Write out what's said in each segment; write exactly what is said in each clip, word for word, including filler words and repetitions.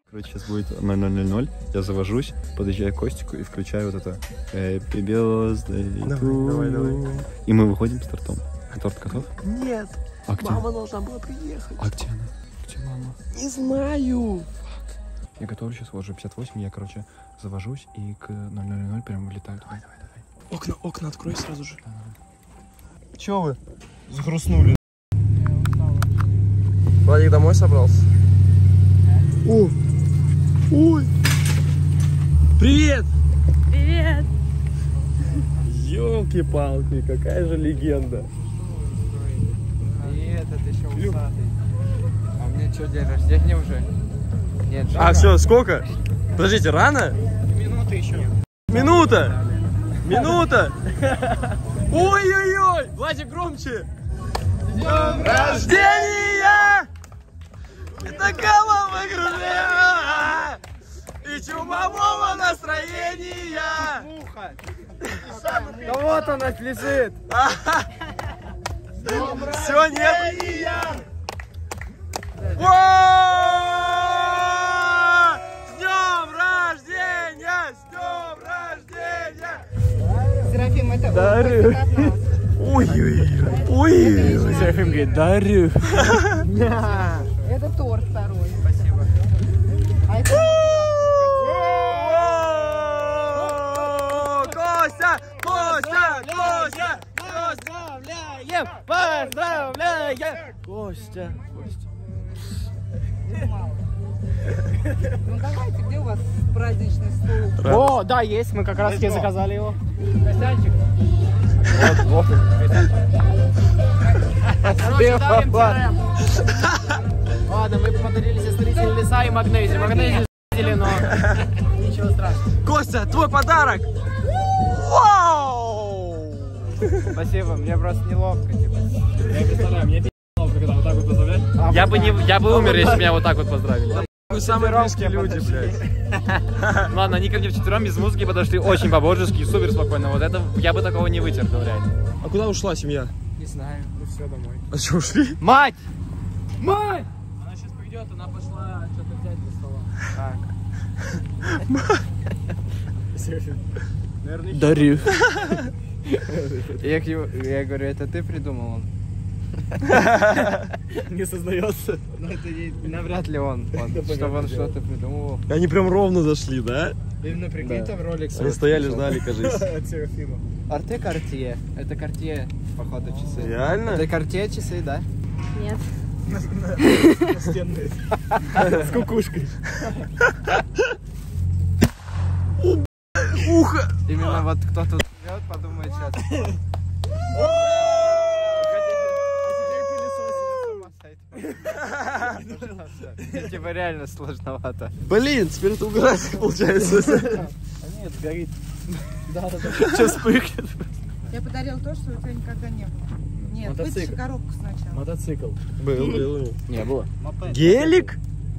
Короче, сейчас будет ноль ноль ноль ноль, я завожусь, подъезжаю к Костику и включаю вот это Happy Birthday to you. И мы выходим с тортом. А торт готов? Нет, а где? Мама должна была приехать. А где она? Где мама? Не знаю. Фак. Я готовлю сейчас, вот уже пятьдесят восемь, я, короче, завожусь и к ноль ноль ноль прям вылетаю. Давай, давай, давай. Окна, окна открой сразу же. Да. Чё вы? Загрустнули. Владик домой собрался? О! Ой! Привет! Привет! Ёлки-палки, какая же легенда. Привет, это еще усатый. А у меня что, день рождения уже? Нет, А, все, сколько? Подождите, рано? Минута еще. Минута! Минута! Ой-ой-ой! Владик, громче! С днем рождения! И такого выгружения! И чумового настроения! Муха! Да вот она лежит! Все, нет! О! С днем рождения! С днем рождения! Серафим, это Дарю. от нас. Ой-ой-ой! Ой-ой-ой! Серафим говорит, дарю! Это торт второй. Спасибо. А это... Костя! Костя! Костя! Поздравляем! Поздравляем! Костя! Ну давайте, где у вас праздничный стол? О, да, есть, мы как раз таки заказали его. Костянчик. Вот, вот. Ладно, мы подарили сестритель леса и магнезий. Магнезий с***ли, но ничего страшного. Костя, твой подарок! Вау! Спасибо, мне просто неловко, типа. Я представляю, мне пи***ло, когда вот так вот поздравлять. Я бы, не, я бы умер, если меня вот так вот поздравили. Мы самые близкие люди, блядь. Ладно, они ко мне вчетвером без музыки подошли очень по-божески, супер спокойно. Вот это я бы такого не вытерпел, реально. А куда ушла семья? Не знаю, ну все, домой. А что, ушли? Мать! Мать! Она сейчас придет, она пошла что-то взять за стола. Так. Дарю. Я, к нему- я говорю, это ты придумал он? Не сознается. Ну это не, навряд ли он, он чтобы он что-то придумывал. Они прям ровно зашли, да? Именно прикинь, там ролик. Они стояли, ждали, кажись. Арте Картье. Это Картье, походу, часы. Реально? Это Картье часы, да? Нет. С кукушкой. Ухо! Именно вот кто тут живет, подумает сейчас. Типа реально сложновато. Блин, теперь это угорать получается. А нет, горит. Сейчас вспыхнет. Я подарил то, что у тебя никогда не было. Нет, вытащи коробку сначала. Мотоцикл. Был, был. Не было. Гелик?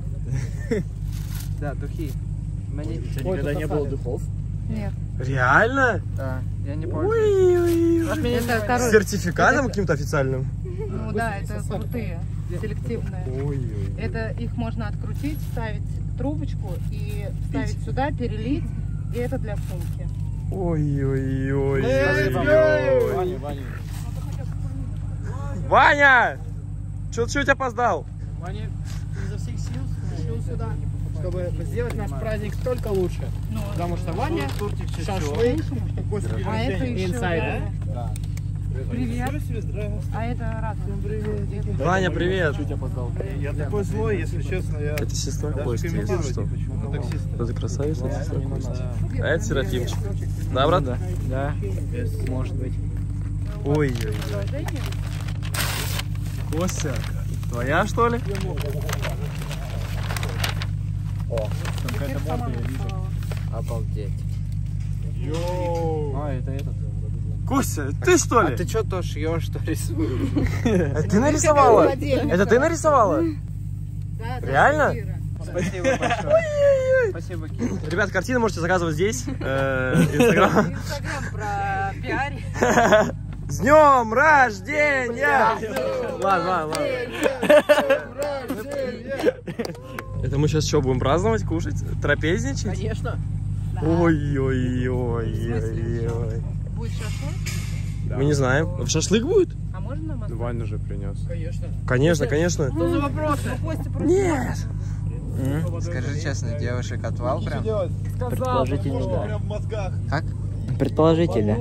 Да, духи. Мне... У тебя никогда не было духов? Нет. Реально? Да, я не помню. Ой-ой-ой. Это С второй. сертификатом каким-то официальным? Ну да, это крутые, селективные. Ой-ой. Это их можно открутить, вставить трубочку и вставить сюда, перелить. И это для сумки. Ой-ой-ой. Ваня, Ваня. Ваня! Чё ты чуть опоздал? Ваня изо всех сил решил сюда, чтобы сделать наш праздник только лучше. Ну, Потому что Ваня шашлык, а это еще... инсайдер. Да. Привет. А это разные. Ваня, привет. Чуть опоздал. Я такой злой, если честно, я Это сестра даже Кости, если комментировать что. не хочу. Ну, таксист. Это красавица, это сестра Кости. А это Серафимчик. Да, брат? Да, да, может быть. Ой-ой-ой. Костя, твоя что ли? Теперь сама нарисовала. Обалдеть. А, это этот. Костя, ты что А ли? ты что то шьешь, что рисуешь? Это ты нарисовала? Это ты нарисовала? Да, да, Реально? Кира. Спасибо большое. Спасибо, Кира. Ребят, картины можете заказывать здесь. Э, Инстаграм. Инстаграм про пиаре. С днем рождения! Ладно, ладно, ладно. Это мы сейчас что, будем праздновать, кушать, трапезничать? Конечно. Ой-ой-ой-ой-ой. Будет шашлык? Мы не знаем. Шашлык будет? А можно масло? Ваня же принес. Конечно. Конечно, конечно. Что за вопрос? Нет. Скажи честно, девушек отвал прям? Предположительно, да. Прям в мозгах. Как? Предположительно.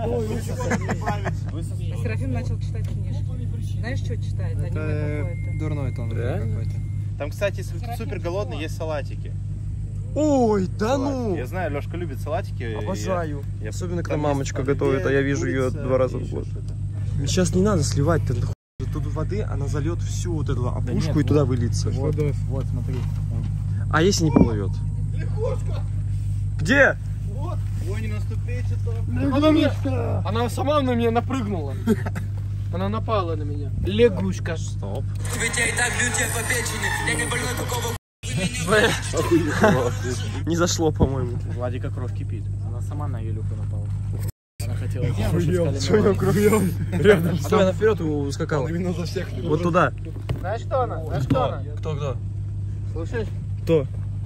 Серафим начал читать книжки. Знаешь, что читает? Аниме какое-то. Дурной тон какой-то. Там, кстати, если ты супер голодный, есть салатики. Ой, да Салатики. ну. Я знаю, Лешка любит салатики. Обожаю. Я- я- Особенно, когда там мамочка есть готовит, а я вижу ее курица два раза и в еще год. что-то. Сейчас не надо сливать, ты нахуй. Тут воды, она зальет всю вот эту опушку и туда выльется. Вот, вот, смотри. А если не поплывет? Где? Ой, не наступи, что-то. Она, мне... Она сама на меня напрыгнула. Она напала на меня. Лягушка. Стоп. Не зашло, по-моему. Владика кровь кипит. Она сама на Илюху напала. Она хотела... Рядом. Стой, она вперед ускакала. Именно за всех. Вот туда. Знаешь, что она? Знаешь, что она? Кто, кто? Слышишь? Кто?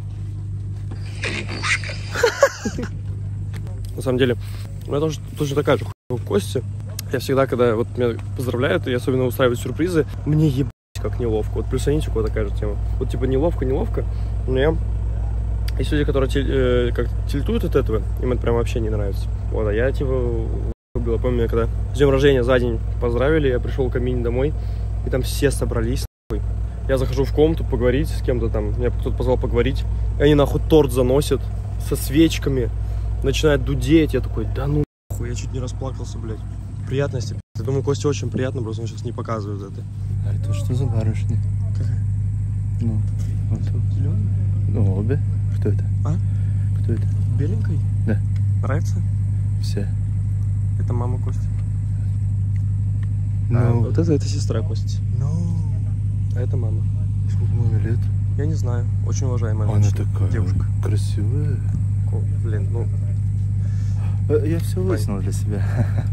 На самом деле, у меня тоже точно такая же хуйня в Косте. Я всегда, когда вот меня поздравляют, и особенно устраивают сюрпризы, мне ебать как неловко. Вот плюс Анитику такая же тема. Вот типа неловко, неловко. Но я... Есть люди, которые тель, э, как тильтуют от этого, им это прям вообще не нравится. Вот, а я типа было, помню, меня когда с днем рождения за день поздравили, я пришел к Амине домой, и там все собрались. Нахуй. Я захожу в комнату поговорить с кем-то там, меня кто-то позвал поговорить, и они нахуй торт заносят со свечками, начинают дудеть. Я такой, да ну нахуй, я чуть не расплакался, блядь. Приятности. Я думаю, Косте очень приятно, просто он сейчас не показывает это. А это что за барышня? Какая? Ну, вот зеленая. Ну, обе. Кто это? А? Кто это? Беленькой? Да. Нравится? Все. Это мама Кости. Ну, А вот это, это сестра Кости. ну, А это мама. сколько маме лет? Я не знаю. Очень уважаемая Она женщина. такая Девушка. красивая. Ко- Блин, ну... Э, Я все выяснил для себя.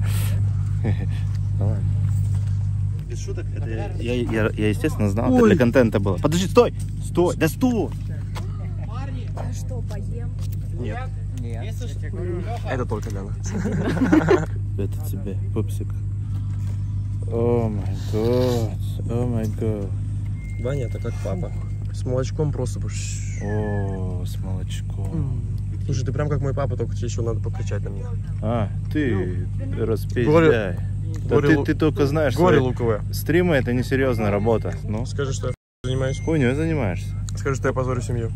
Ну ладно. Без шуток, это я, я, я, я, естественно, знал, это для контента было. Подожди, стой! Стой! Да стой! Что, поем? Нет. Нет. Это только для нас. Это тебе, пупсик. О май год, о май год. Ваня, это как папа. С молочком просто... О, с молочком. Слушай, ты прям как мой папа, только тебе еще надо покричать на меня. А, ты распиздяй. Горе- Да горе ты, лу- ты только знаешь, Горе свои луковое. стримы это несерьезная работа. Ну, Скажи, что я занимаюсь. хуйней занимаешься. Скажи, что я позорю семью.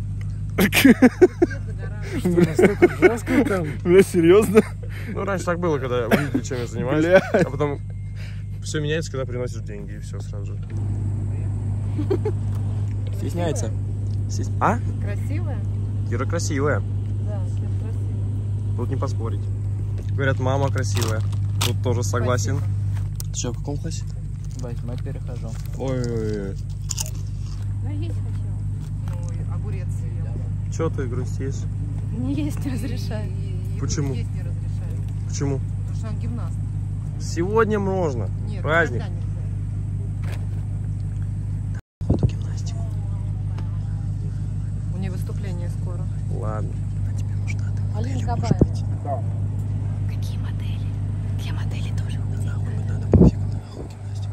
Бля, серьезно? Ну, раньше так было, когда увидели, чем я занимаюсь. Бля. А потом все меняется, когда приносишь деньги, и все сразу же. Стесняется. Стес- А? Красивая? Кира красивая. Да, Кира красивая. Тут не поспорить. Говорят, мама красивая. Тут тоже согласен. Что, в каком классе? Восьмой перехожу. Ой-ой-ой. Я есть хочу. Ой, огурец съел. Че ты грустишь? Не есть не разрешаю. И- и Почему? Есть не разрешают. Почему? Потому что он гимнаст. Сегодня можно. Нет, Праздник. никогда нельзя. Эту гимнастику. У нее выступление скоро. Ладно. А тебе нужно Алина Кабаева. Какие модели? Две модели тоже у меня. Нахуй надо пофигу, нахуй гимнастику.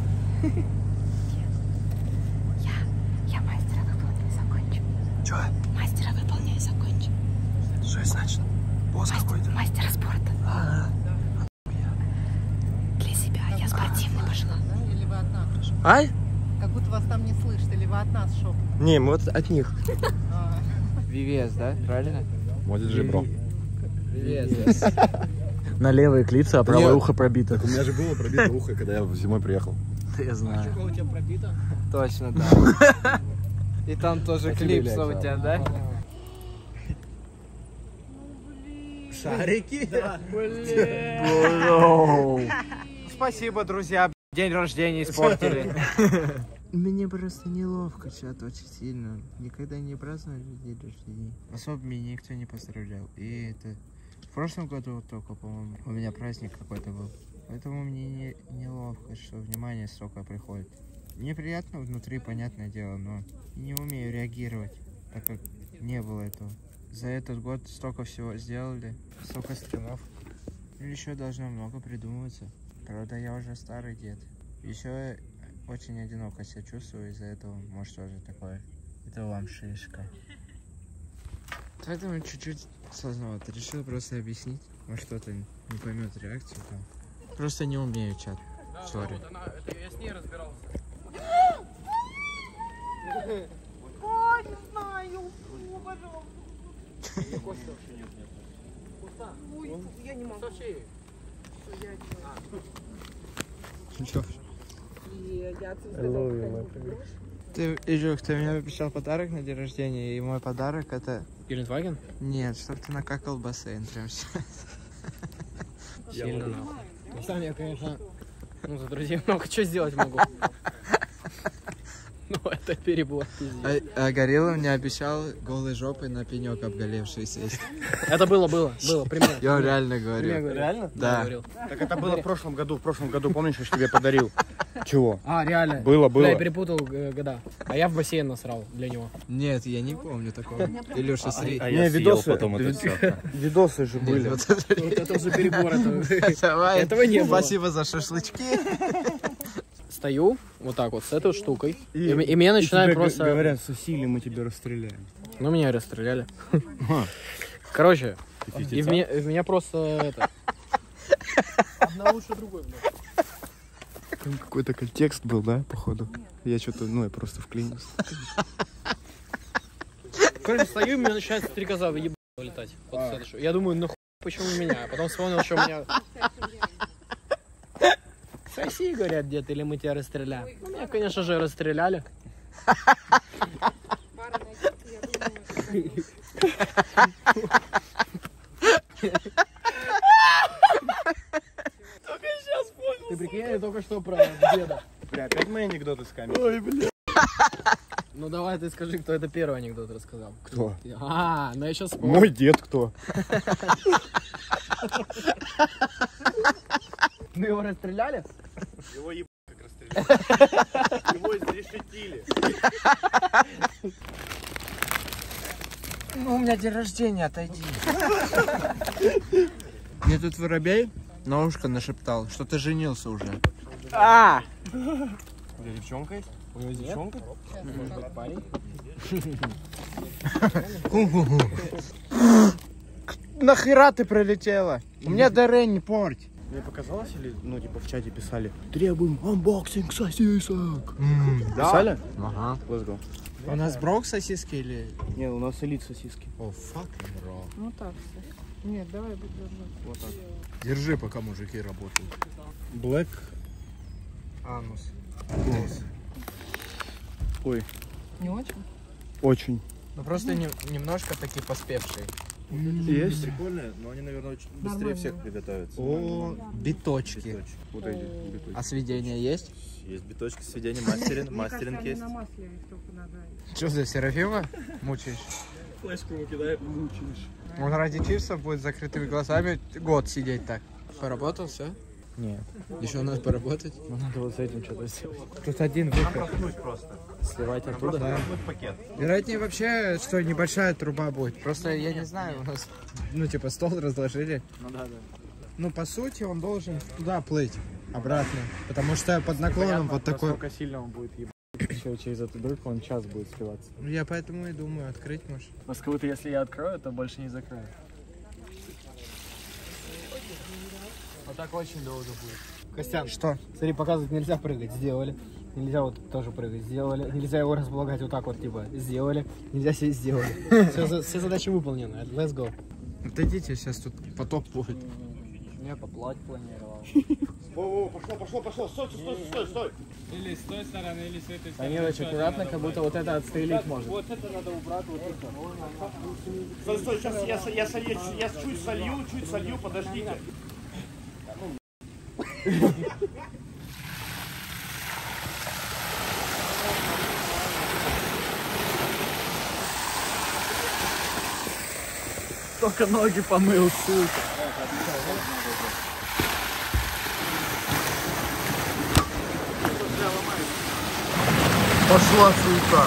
Я, я мастера выполняю и закончу. Че? Мастера выполняю и закончу. Что это значит? Босс какой-то. Мастера спорта. А, Для себя. Я спортивной пошла. Да? Или вы от нас? Ай? Как будто вас там не слышат. Или вы от нас шоп. Не, мы вот от них. А, ви ви эс, да? Правильно? Вот же, бро. ви ви эс. На левые клипсы, а правое Нет. ухо пробито. У меня же было пробито ухо, когда я зимой приехал. Я знаю. у тебя пробито? Точно, да. И там тоже клипса у тебя, да? Шарики? Спасибо, друзья. День рождения испортили. Мне просто неловко, чат, очень сильно. Никогда не праздновали день рождения. Особо меня никто не поздравлял. И это... В прошлом году вот только, по-моему, у меня праздник какой-то был. Поэтому мне не, неловко, что внимание столько приходит. Мне приятно внутри, понятное дело, но не умею реагировать, так как не было этого. За этот год столько всего сделали, столько стримов. Еще должно много придумываться. Правда, я уже старый дед. Еще очень одиноко себя чувствую из-за этого. Может, тоже такое. Это вам шишка. Поэтому чуть-чуть сложновато. Решил просто объяснить. Может, кто-то не поймет реакцию там. Просто не умею, чат. Сори. Я с ней разбирался. О, не знаю. О, пожалуйста. Ой, я не могу. Ты, Ижух, ты мне обещал подарок на день рождения, и мой подарок это... Гелендваген? Нет, чтоб ты накакал в бассейн прям сейчас. Сильно нахуй. Сам я, конечно, ну, за друзей много чего сделать могу. Ну, это перебор, пиздец. А, а Горилла мне обещал голой жопой на пенек обголевший сесть. Это было, было, было, примерно. Я реально говорю. Реально? Да. Так это было в прошлом году. В прошлом году, помнишь, я тебе подарил? Чего? А, реально? Было, было. Да, я перепутал э, года. А я в бассейн насрал для него. Нет, я не помню такого. Илюша, смотри. А Не, я съел видосы, потом это все. видосы же были. Вот это- Вот это уже перебор. это- Давай. Этого не было. Спасибо за шашлычки. Стою вот так вот с этой штукой. И, и меня начинают просто... Говорят, сосили, мы тебя расстреляем. Ну, меня расстреляли. Короче, и в меня, в меня просто это... Одна лучше другой, блядь. Там какой-то контекст был, да, походу? Я что-то, ну, я просто вклинился. Короче, стою, и меня начинают стрекоза ебать вылетать. Вот с этой ш- Я думаю, ну хуй, почему меня? А потом вспомнил, что у меня... Соси, говорят, дед, или мы тебя расстреляем. Ну, меня, конечно же, расстреляли. Ты прикинь, я только что про деда. Бля, опять мои анекдоты с камерой. Ой, бля. Ну давай ты скажи, кто это первый анекдот рассказал. Кто? А, ну я сейчас вспомнил. Мой дед кто? Мы его расстреляли? Его ебать как расстреляли. Его изрешетили. Ну, у меня день рождения, отойди. Мне тут воробей на ушко нашептал, что ты женился уже. А! У тебя девчонка есть? У него девчонка? Может быть, парень? Нахера ты прилетела? У меня ДР не порть. Мне показалось, или, ну, типа, в чате писали: требуем анбоксинг сосисок. Писали? Ага. Let's go. У нас брок сосиски или... Не, у нас элит сосиски. О, fucking bro. Ну так все. Нет, давай будь держать. Вот так. Держи, пока мужики работают. Black. Анус. Ой, Не очень? очень. Ну просто не- немножко такие поспевшие. Есть? Прикольные, но они, наверное, очень быстрее всех приготовятся. О, биточки. Биточки. Вот эти. биточки. А сведения есть? Есть биточки, сведения, мастеринг, мастеринг есть. На масле их только надо. Что за Серафима мучаешь? Флешку ему кидает, мучаешь. Он ради чипсов будет с закрытыми глазами год сидеть так. Поработал, все? Нет. Еще надо поработать? Ну, надо вот с этим что-то сделать. Тут один выход. Проткнуть просто. Сливать оттуда? Да. Проткнуть пакет. Вероятнее вообще, что небольшая труба будет. Просто я не знаю, у нас, ну типа стол разложили. Ну да, да. Ну по сути он должен туда плыть, обратно. Потому что под наклоном вот такой... Насколько сильно он будет ебать еще через эту дырку, он час будет сливаться. Ну я поэтому и думаю, открыть может. А как будто если я открою, то больше не закрою. Вот так очень долго будет. Костян, Что? Смотри, показывать нельзя прыгать, сделали. Нельзя вот тоже прыгать, сделали. Нельзя его располагать вот так вот, типа, сделали. Нельзя сесть, сделали. Все, за- все задачи выполнены. Let's go. Отойдите, сейчас тут потоп будет. Я поплавать планировал. О, пошло, пошло, пошло. Стой, стой, стой, стой. Или с той стороны, или с этой А стороны. мелочь аккуратно, как будто вот это отстрелить можно. Вот это надо убрать, вот это. Стой, стой, сейчас я, с- я, солью, я чуть солью, чуть солью, подождите. только ноги помыл, сука. Пошла суета.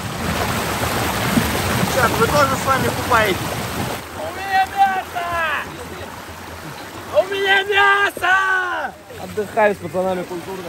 Чат, вы тоже с вами купаетесь? У меня мясо! У меня мясо! Отдыхаю с пацанами культурно.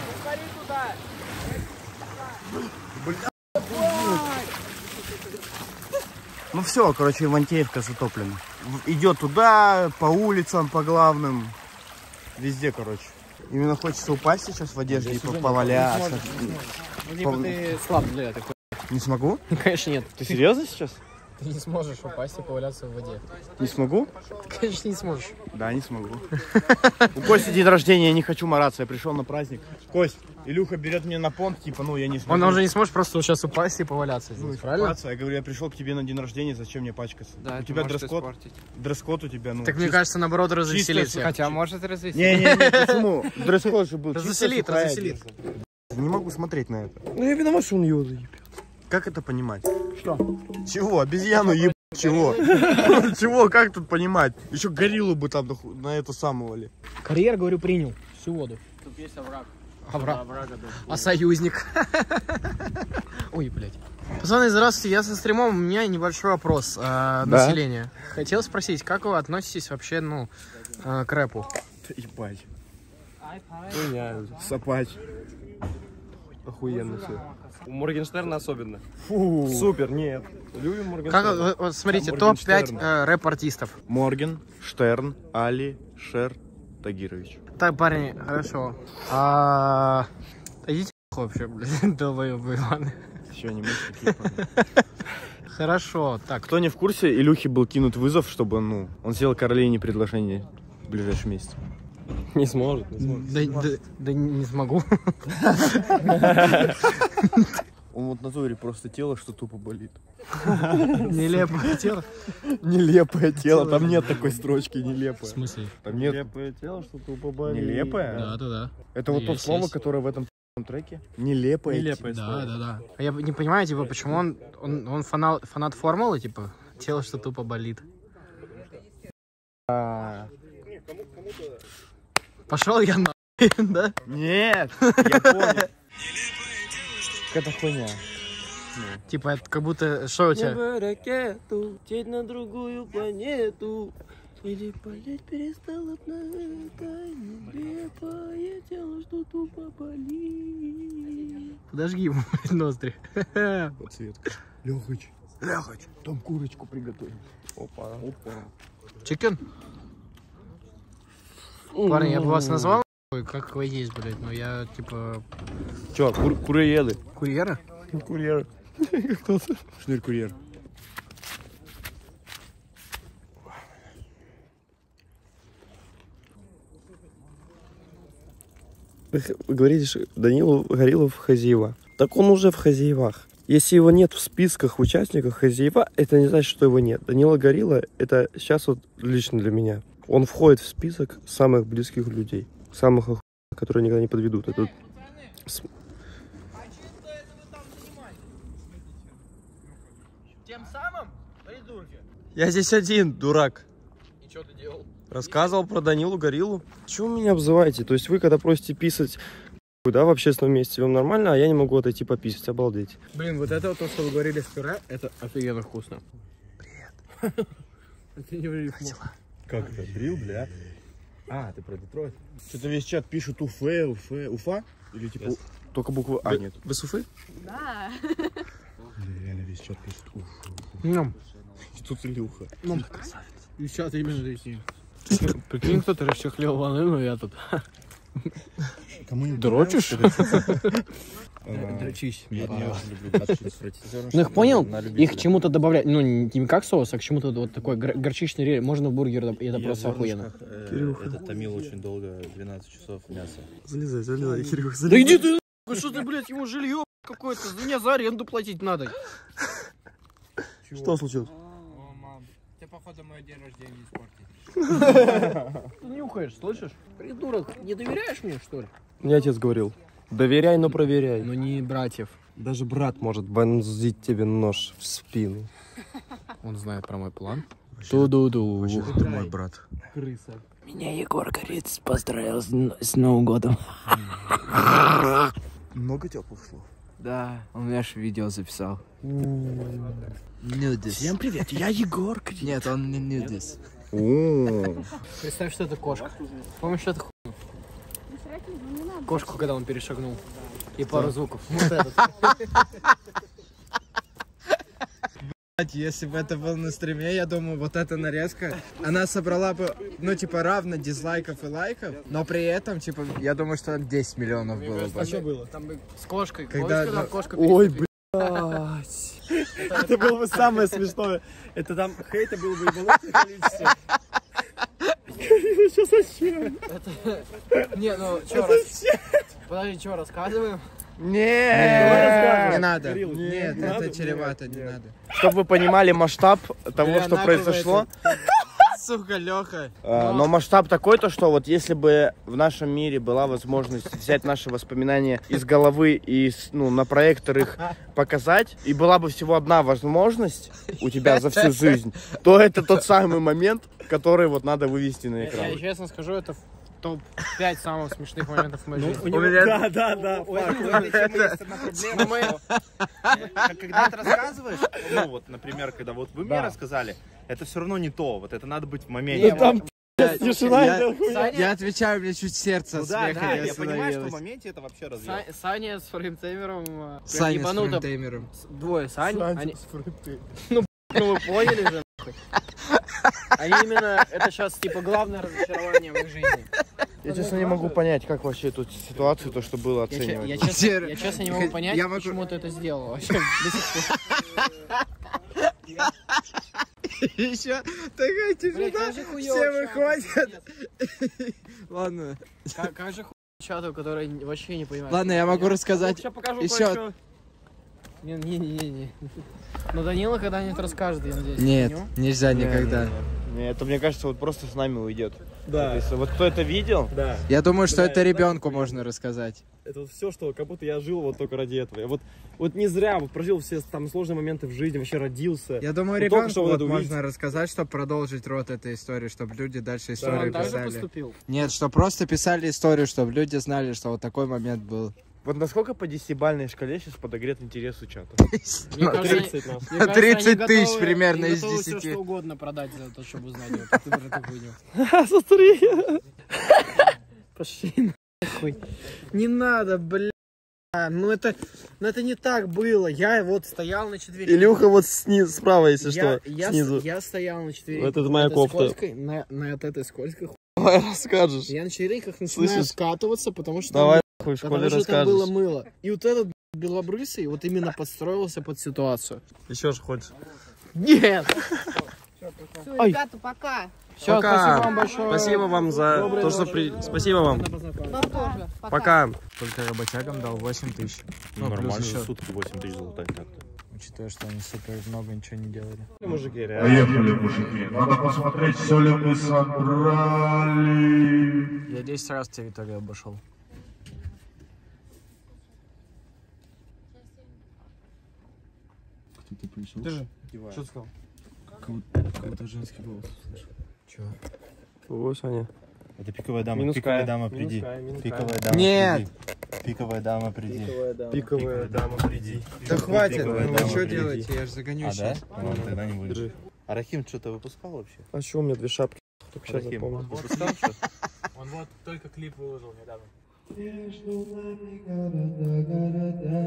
Ну все, короче, Ивантеевка затоплена. Идет туда, по улицам, по главным. Везде, короче. Именно хочется упасть сейчас в одежде и поваляться. Ну, типа, ты слаб для этой хуйни. Не смогу? Конечно, нет. Ты серьезно сейчас? Ты не сможешь упасть и поваляться в воде. Не смогу? Конечно, не сможешь. Да, не смогу. У Кости день рождения, я не хочу мараться, я пришел на праздник. Кость, Илюха берет меня на понт, типа, ну я не смогу. Он уже не сможет просто сейчас упасть и поваляться здесь, Ну, правильно? купаться. Я говорю, я пришел к тебе на день рождения, зачем мне пачкаться? Да, у это тебя может дресс-код? испортить. Дресс-код у тебя, ну. Так мне чисто- кажется, наоборот, развеселит чисто- всех. Хотя может развеселить. Не-не-не, почему? Дресс-код же был. чисто Развеселит, сухая развеселит. одежда. Не могу смотреть на это. Ну я виноват, что он ее заебет. Как это понимать? Что? Чего? Обезьяну еб... Чего? Чего? Как тут понимать? Еще гориллу бы там на эту самого ли. Карьер, говорю, принял всю воду. Тут есть овраг. Овраг. А союзник? Ой, блядь. Пацаны, здравствуйте, я со стримом, у меня небольшой вопрос э, населения. Хотел спросить, как вы относитесь вообще, ну, э, к рэпу? Да ебать. Хуйня. Сапач. Охуенно все. У Моргенштерна особенно. Фу. Супер, нет. Любим Моргенштерна. Как, вот, вот смотрите, Там топ пять Моргенштерн. э, рэп-артистов. Морген, Штерн, Али, Шер, Тагирович. Так, парни, хорошо. А... Идите нахуй вообще, блядь, долбоёбы, ладно. Еще не мысли такие парни. Хорошо, так. Кто не в курсе, Илюхе был кинут вызов, чтобы, ну, он сделал Каролине предложение в ближайшем месяце. Не сможет, не сможет. Да, да, да не смогу. Он вот на натуре просто тело, что тупо болит. Нелепое тело. Нелепое тело, там нет такой строчки, В нелепое. смысле? Там нет. Нелепое тело, что тупо болит. Нелепое? Да, да, да. Это вот то Есть, слово, есть. которое в этом треке? Нелепое. Нелепое Да, слово. да, да. А я не понимаю, типа, почему он, он, он фанат, фанат формулы, типа, тело, что тупо болит. Пошел я на, да? Нет, я понял. Какая-то хуйня. Типа, это как будто, что у тебя? Небо ракету, лететь на другую планету. Или полеть перестало на это нелепое тело, что тупо болит. Подожги ему ноздри. Подсветка. Лехач, Лехач, там курочку приготовим. Опа, опа. Чикен? Парни, я бы вас назвал, как вы есть, блядь, но я, типа, Че, кур курьеры? курьера? Курьеры. Шнырь-курьер. Вы говорите, что Данил Горилов Хазиева. Так он уже в Хазиевах. Если его нет в списках участников Хазиева, это не значит, что его нет. Данила Горилла, это сейчас вот лично для меня. Он входит в список самых близких людей. Самых охуенных, которые никогда не подведут. Это... Тем самым, придурки. Я здесь один, дурак. И что ты делал? Рассказывал про Данилу Гориллу. Чего вы меня обзываете? То есть вы, когда просите писать, да, в общественном месте, вам нормально, а я не могу отойти пописать, обалдеть. Блин, вот это вот то, что вы говорили в пюре, это офигенно вкусно. Привет. Это не рифму. Как это? Дрил, бля? А, ты про Детройт? Что-то весь чат пишет Уфе, Уфе. Уфа? Или типа Yes. только буквы А нет? Вы с Уфы? Да. Бля, реально весь чат пишет Уфа. Ням. И тут Илюха. Ну, и сейчас именно здесь. Прикинь, кто-то расчехлил ванну, я тут. Кому не Дрочишь? Дрочись. Ну их понял, их чему-то добавлять, ну не как соус, а к чему-то вот такой гор- горчичный рель, можно в бургер, и это просто охуенно. Этот томил очень долго, двенадцать часов мяса. Залезай, залезай, Кирюх, Да иди ты, нахуй, что ты, блядь, ему жилье какое-то, за меня за аренду платить надо. Что случилось? О, мам, ты, походу, мой день рождения испортил. Ты нюхаешь, слышишь? Придурок, не доверяешь мне, что ли? Мне отец говорил, доверяй, но проверяй. Ну не братьев. Даже брат может вонзить тебе нож в спину. Он знает про мой план. Ту-ду-ду. Ты мой брат. Крыса. Меня Егор Гориц поздравил с, с Новым годом. Много теплых слов. Да, он меня же видео записал. Нюдис. Всем привет, я Егор. Нет, он не нюдис. Представь, что это кошка. Помнишь, что это хуй? Кошку, когда он перешагнул. И пару звуков. Вот этот. Если бы это было на стриме, я думаю, вот эта нарезка, она собрала бы, ну, типа, равно дизлайков и лайков, но при этом, типа, я думаю, что там десять миллионов было бы. А что было? Там бы с кошкой. Когда, Помнишь, когда ну, кошка Ой, переступила? блядь. Это было бы самое смешное. Это там хейта было бы ебанутое количество. Сейчас зачем? Не, ну, что, раз... Подожди, что, рассказываем? Нет, не надо. Кирилл, Нет, не это надо? чревато, Нет, не нет. надо. Чтобы вы понимали масштаб того, Бля, что нахуй произошло. Сука, Леха. А, Но масштаб такой, то что вот если бы в нашем мире была возможность взять наши воспоминания из головы и с- ну, на проектор их показать, и была бы всего одна возможность у тебя за всю жизнь, то это тот самый момент, который вот надо вывести на Я, экран. я честно скажу, это топ пять самых смешных моментов в моей жизни. У него- Да, да, да. факт. Ну, когда ты рассказываешь, ну вот, например, когда вот вы мне рассказали, это все равно не то, вот это надо быть в моменте. Ну там тишина. Я, это хуйня. я отвечаю, мне чуть сердце Ну от да, смеха да, не я понимаю, что в остановилось. моменте это вообще разъем. Са- Саня с фреймтеймером. э, прям Саня с ебануто. фреймтеймером. С- Двое Сань. Саня Они... с фреймтеймером. Ну, вы поняли же, нахуй. Они именно, это сейчас типа главное разочарование в их жизни. Я честно не могу понять, как вообще эту ситуацию, то, что было, Я, че- оценивать. я честно, я честно не могу понять, Я могу- почему ты это сделал. Вообще, до сих пор. Еще такая Блядь, тишина, как же хуёво все чату, выходят. пиздец. Ладно, Как, как же хуй чату, который вообще не понимает. ладно, я могу рассказать. Сейчас покажу Еще- кое-что. Не-не-не-не. Но Данила когда-нибудь расскажет, я надеюсь. Нет, Данил. нельзя никогда. Не, это, мне кажется, вот просто с нами уйдет. Да, Если вот кто это видел, да. Я думаю, что Да, это это- ребенку можно рассказать. Это вот все, что как будто я жил вот только ради этого. Я вот, вот не зря вот прожил все там сложные моменты в жизни, вообще родился. Я думаю, Вот только ребенку что вот вот это увидеть. можно рассказать, чтобы продолжить род этой истории, чтобы люди дальше историю Он так же писали. поступил. Нет, что просто писали историю, чтобы люди знали, что вот такой момент был. вот насколько по десятибалльной шкале сейчас подогрет интерес у чата? Мне кажется, они- тридцать, нахуй. мне кажется, тридцать они тысяч готовы- примерно они из готовы десяти. всё, что угодно продать за то, чтобы узнать его. Ты про эту хуйню. Смотри. Пошли нахуй. Не надо, бля. Ну это, ну это не так было. Я вот стоял на четвереньках. Илюха вот снизу, справа, если я, что, я, снизу. я стоял на четвереньках. Вот это на моя этой кофта. скользкой- на, на вот этой скользкой хуй. Давай расскажешь. Я на четвереньках начинаю Слышишь? скатываться, потому что Давай там, хуй в школе потому что там было расскажешь. мыло. И вот этот белобрысый вот именно подстроился под ситуацию. Еще же хочешь. Нет! Все, ребята, пока. Все, Пока. спасибо вам большое. Спасибо вам за Доброй то, что ночи. при... Спасибо вам. Вам тоже. Пока. Только работягам дал восемь тысяч. Ну, нормально, за сутки восемь тысяч залутать так-то. Учитывая, что они супер много ничего не делали. Мужики, реально. Поехали, мужики. Надо посмотреть, все ли мы собрали. Я десять раз территорию обошел. Кто-то пришел. Ты же. Что ты сказал? Какой-то женский голос слышал. Чего? Ой, Саня. Это пиковая дама, Минус пиковая Кая. дама, Минус приди. Кая, минус Пиковая Кая. дама, Нет. приди. Пиковая дама, приди. Пиковая дама, приди. Да хватит, Пиковая ну дама, вы что приди. делаете? Я же загоню А, да? сейчас. Ну, ладно, тогда не будем. Держи. А Рахим что-то выпускал вообще? А что у меня две шапки? Только сейчас Рахим, запомнил. выпускал что? Он вот только клип выложил недавно.